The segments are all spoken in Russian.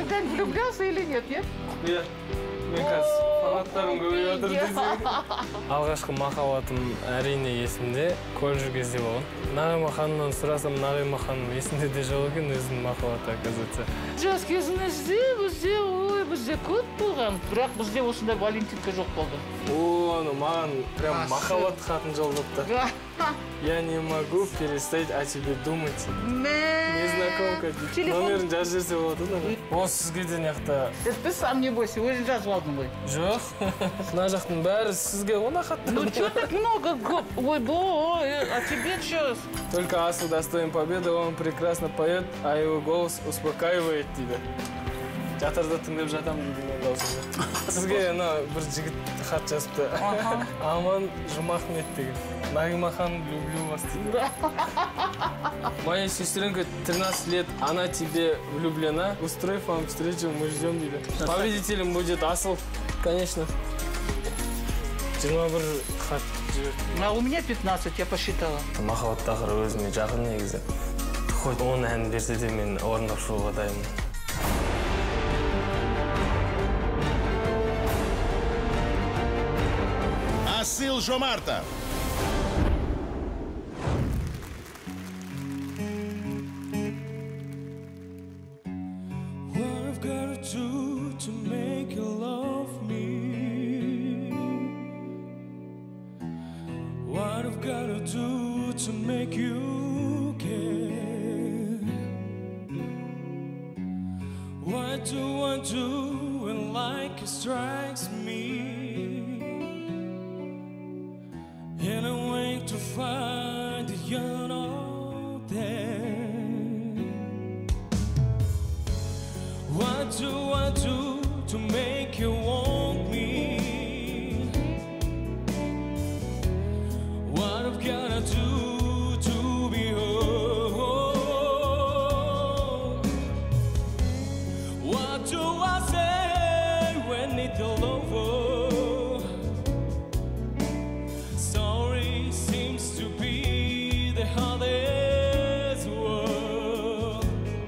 когда-нибудь влюблялся или нет, нет? Нет. Мен қазір фанаттарым көбейіп отыр десең. Алғашқы махаббатым әрине есімде, колледж кезде болған. Нағима ханымнан сұрасам, Нағима ханым есінде де жоқ екен, өзінің махаббаты, оказывается. Жас кезімізде бізде көп болған, бірақ бізде осындай валентинка жоқ болды. О, маған прям махаббат хатын жолдапты. Я не могу перестать о тебе думать. Незнакомка. Номерін жазып жіберсе болады ғой. О, сізге де неқта. Ты сам не бойся, өзің жазып алдың ғой. Жоқ. Мына жақтың бәрі сізге ғана хаттар. Ну что так много? Ой, а тебе что? Только Асыл достоин победы, он прекрасно поет, а его голос успокаивает тебя. Жатырда тыңдап жатам дейді мен даусымды. Сізге бір жігіт хат жазыпты. Аман Жұмахмет деген. Нағима ханым, люблю вас дейді. Моя сестренка 13 лет, она тебе влюблена. Устроив вам встречу, мы ждем дейді. Победителем будет Асыл, конечно. 21 хат жіберді. А у меня 15, я посчитала. Махаббат тақырыбы өзіме жақын негізі. Хоть 10 ән берсе де мен орындап шығуға дайынмын. Асыл Жомартов. What I've gotta do to make you love me? What I've gotta do to make you care? What do I do when like it strikes me? And I wait to find that you're not there. What do I do to make you want me? What I've gotta do to be whole? What do I say when it's all over? Sorry seems to be the hardest word.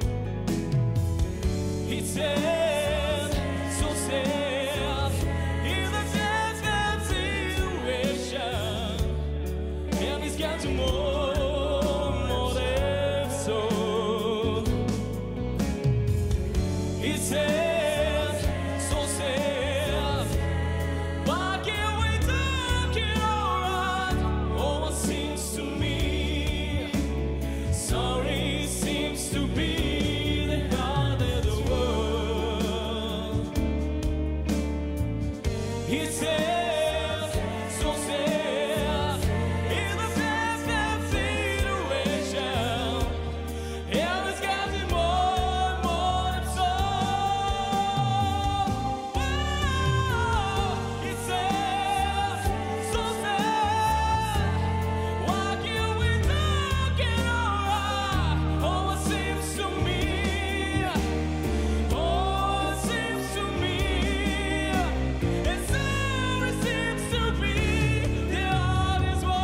It's sad, so sad, in the desperate situation, and it's got to more than so. It's sad, so sad, why can't we talk it alright? Oh, it seems to me, sorry seems to be the heart of the world. It's sad, so sad, in the best of situation, and it's got me more than so. It's sad, so sad, why can't we talk it alright? Oh, it seems to me, oh, it seems to me, and sorry seems to be the hardest one.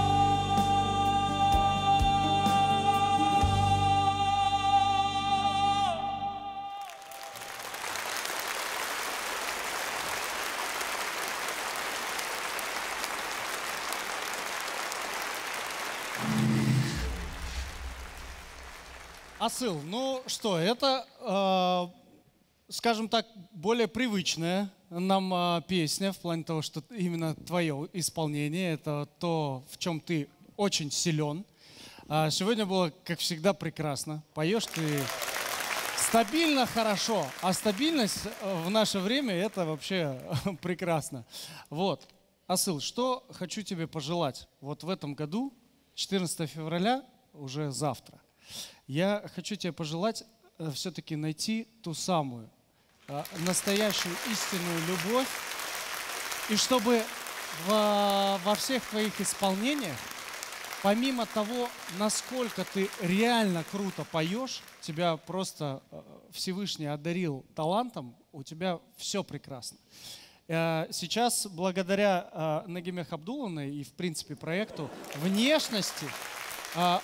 Асыл, ну что, это, скажем так, более привычная нам песня в плане того, что именно твое исполнение, это то, в чем ты очень силен. Сегодня было, как всегда, прекрасно. Поешь ты стабильно, хорошо, а стабильность в наше время это вообще прекрасно. Вот, Асыл, что хочу тебе пожелать вот в этом году, 14 февраля, уже завтра. Я хочу тебе пожелать все-таки найти ту самую настоящую истинную любовь, и чтобы во всех твоих исполнениях, помимо того, насколько ты реально круто поешь, тебя просто Всевышний одарил талантом, у тебя все прекрасно. Сейчас, благодаря Нагиме Хабдулловне и, в принципе, проекту внешности,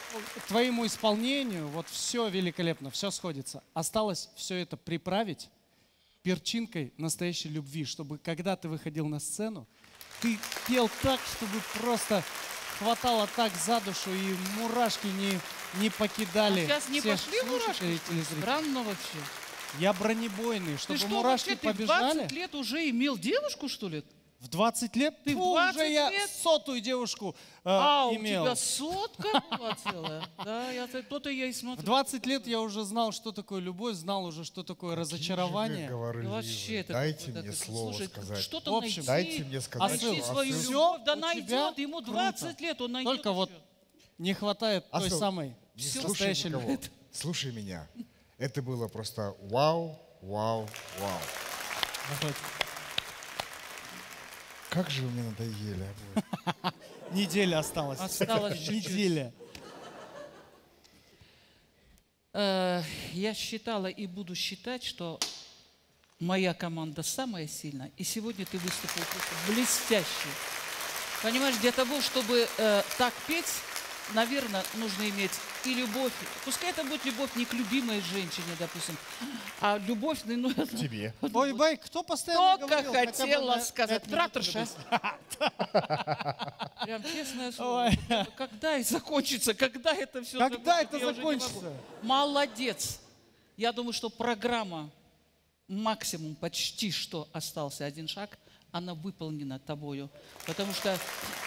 твоему исполнению вот все великолепно, все сходится. Осталось все это приправить перчинкой настоящей любви, чтобы когда ты выходил на сцену, ты пел так, чтобы просто хватало так за душу и мурашки не покидали. Сейчас не всех пошли мурашки? слушателей, телезрителей. Странно вообще. Я бронебойный, чтобы Ты что, мурашки вообще, ты в побежали. 20 лет уже имел девушку, что ли? В 20 лет? Ты в Фу, 20 уже я лет? 100-ю девушку У имел. тебя сотка была целая? Да, то-то я и В смотрю. 20 лет я уже знал, что такое любовь, знал уже, что такое разочарование. Да вообще, это, Дайте это- мне это- слово слушай, сказать. что-то В общем, найти, Дайте мне сказать. найти Асыл, свою Асыл. любовь, да Всё у найдет, тебя ему круто. 20 лет, он найдет. Только вот всё. не хватает той Асыл, самой не слушай настоящей никого. любви. Слушай меня. Это было просто вау, вау, вау. Как же вы мне надоели обои. Неделя осталась. Осталось чуть-чуть. Неделя. Я считала и буду считать, что моя команда самая сильная. И сегодня ты выступил просто блестяще. Понимаешь, для того, чтобы так петь, наверное, нужно иметь и любовь. Пускай это будет любовь не к любимой женщине, допустим, а любовь, ну, Тебе. Ой, бай, кто постоянно только говорил? хотя бы хотела на сказать. 5 минут Тракторша. Прям честное слово. Ой. Когда это закончится? Когда это все Когда это Я уже не могу. закончится? Молодец. Я думаю, что программа максимум почти что остался один шаг, она выполнена тобою. Потому что,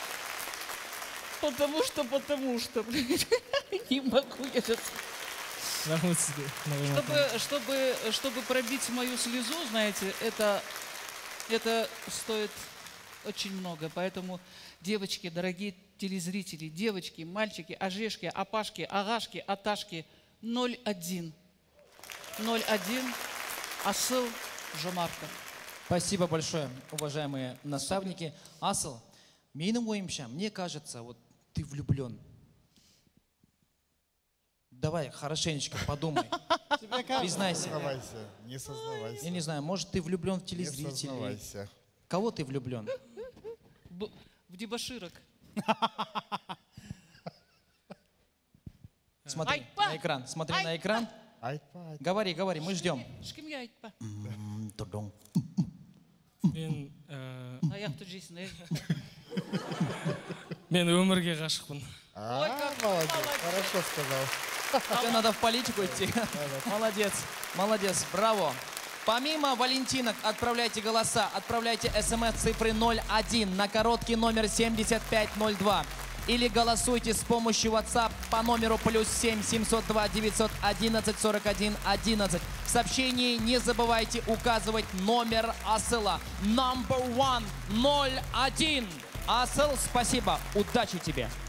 не могу я сейчас. рахмет сізге Нағима. Чтобы пробить мою слезу, знаете, это стоит очень много. Поэтому, девочки, дорогие телезрители, девочки, мальчики, ожешки, опашки, агашки, аташки, 0-1. 0-1. Асыл Жомарта. Спасибо большое, уважаемые наставники. Асыл, менің ойымша, мне кажется, вот ты влюблен. Давай, хорошенечко подумай. Признайся. Сознавайся. Не сознавайся. Я не знаю, может, ты влюблен в Не телезрителей. сознавайся. Кого ты влюблен? В дебоширок. Смотри Айпа! на экран. Смотри Айпа! на экран. Айтпа, Говори, мы ждем. Шкимге айтпа. мен Аяқты жейсің, ей. мен өмірге ғашықпын. молодец. Хорошо сказал. Тебе надо в политику идти. Молодец, молодец, браво. Помимо валентинок, отправляйте голоса, отправляйте смс цифры 01 на короткий номер 7502. Или голосуйте с помощью WhatsApp по номеру +7 702 911 41 11. В сообщении не забывайте указывать номер Асыла. Number 1 01. Асыл, спасибо. Удачи тебе.